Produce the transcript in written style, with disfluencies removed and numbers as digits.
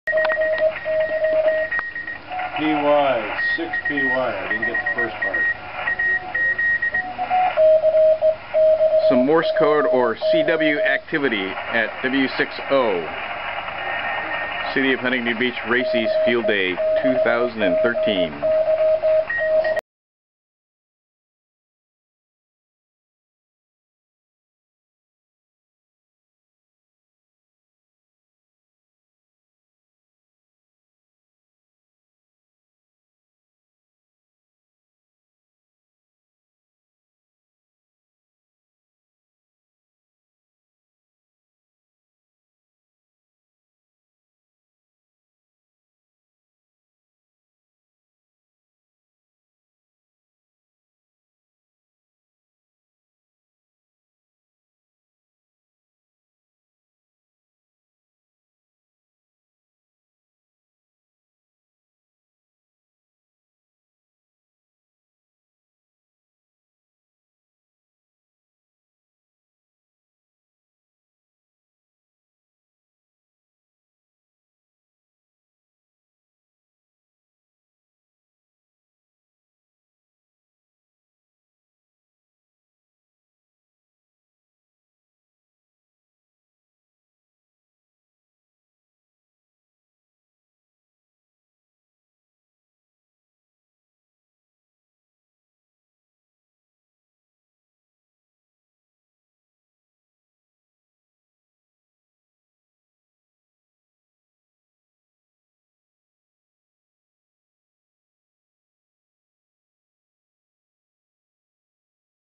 PY, 6PY. I didn't get the first part. Some Morse code or CW activity at W6O. City of Huntington Beach Races Field Day 2013.